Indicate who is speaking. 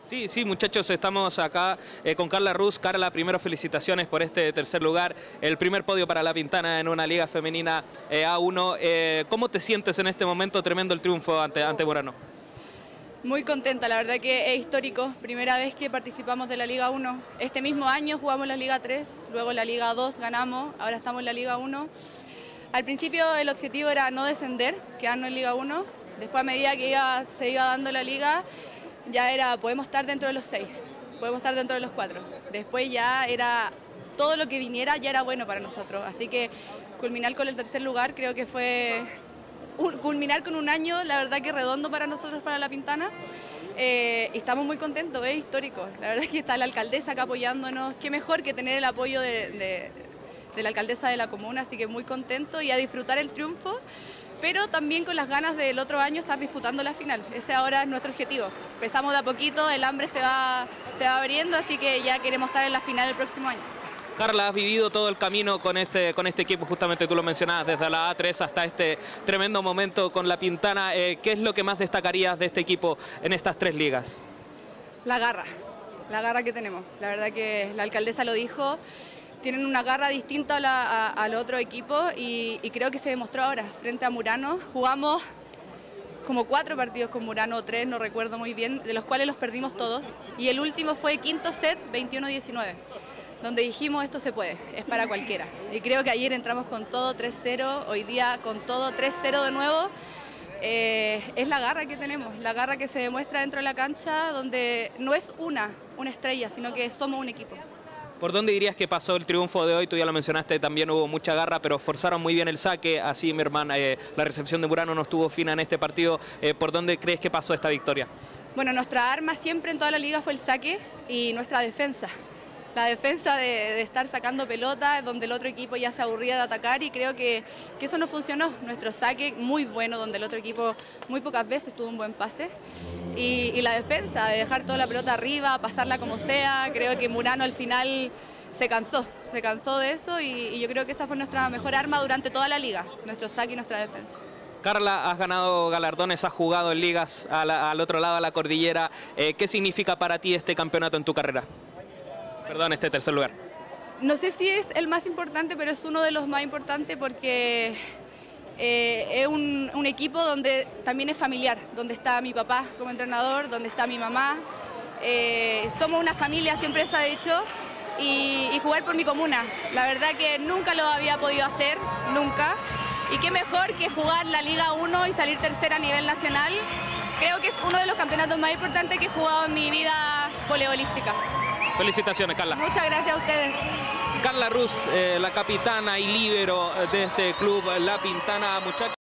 Speaker 1: Sí, sí, muchachos, estamos acá con Carla Rus. Carla, primero felicitaciones por este tercer lugar, el primer podio para La Pintana en una liga femenina A1. ¿Cómo te sientes en este momento? Tremendo el triunfo ante Burano.
Speaker 2: Muy contenta, la verdad que es histórico, primera vez que participamos de la Liga 1. Este mismo año jugamos la Liga 3, luego la Liga 2 ganamos, ahora estamos en la Liga 1. Al principio el objetivo era no descender, quedarnos en Liga 1, después a medida que se iba dando la liga, ya era, podemos estar dentro de los 6, podemos estar dentro de los 4. Después ya era, todo lo que viniera ya era bueno para nosotros, así que culminar con el tercer lugar creo que fue... culminar con un año, la verdad que redondo para nosotros, para La Pintana. Estamos muy contentos, es histórico. La verdad es que está la alcaldesa acá apoyándonos. Qué mejor que tener el apoyo de la alcaldesa de la comuna, así que muy contento y a disfrutar el triunfo, pero también con las ganas del otro año estar disputando la final. Ese ahora es nuestro objetivo. Empezamos de a poquito, el hambre se va abriendo, así que ya queremos estar en la final el próximo año.
Speaker 1: Carla, has vivido todo el camino con este equipo, justamente tú lo mencionabas, desde la A3 hasta este tremendo momento con La Pintana. ¿Qué es lo que más destacarías de este equipo en estas 3 ligas?
Speaker 2: La garra que tenemos. La verdad que la alcaldesa lo dijo, tienen una garra distinta al otro equipo y creo que se demostró ahora frente a Murano. Jugamos como 4 partidos con Murano, o 3, no recuerdo muy bien, de los cuales los perdimos todos. Y el último fue quinto set, 21-19. Donde dijimos esto se puede, es para cualquiera. Y creo que ayer entramos con todo 3-0, hoy día con todo 3-0 de nuevo. Es la garra que tenemos, la garra que se demuestra dentro de la cancha, donde no es una estrella, sino que somos un equipo.
Speaker 1: ¿Por dónde dirías que pasó el triunfo de hoy? Tú ya lo mencionaste, también hubo mucha garra, pero forzaron muy bien el saque. Así, mi hermana, la recepción de Burano no estuvo fina en este partido. ¿Por dónde crees que pasó esta victoria? Bueno,
Speaker 2: nuestra arma siempre en toda la liga fue el saque y nuestra defensa. La defensa de estar sacando pelota, donde el otro equipo ya se aburría de atacar, y creo que eso no funcionó. Nuestro saque muy bueno, donde el otro equipo muy pocas veces tuvo un buen pase. Y la defensa, de dejar toda la pelota arriba, pasarla como sea. Creo que Murano al final se cansó de eso y yo creo que esa fue nuestra mejor arma durante toda la liga, nuestro saque y nuestra defensa.
Speaker 1: Carla, has ganado galardones, has jugado en ligas al otro lado de la cordillera. ¿Qué significa para ti este campeonato en tu carrera? Perdón, este tercer lugar.
Speaker 2: No sé si es el más importante, pero es uno de los más importantes porque es un equipo donde también es familiar, donde está mi papá como entrenador, donde está mi mamá. Somos una familia, siempre se ha dicho, y jugar por mi comuna. La verdad que nunca lo había podido hacer, nunca. Y qué mejor que jugar la Liga 1 y salir tercera a nivel nacional. Creo que es uno de los campeonatos más importantes que he jugado en mi vida voleibolística.
Speaker 1: Felicitaciones, Carla.
Speaker 2: Muchas gracias a ustedes.
Speaker 1: Carla Rus, la capitana y líbero de este club La Pintana, muchachos.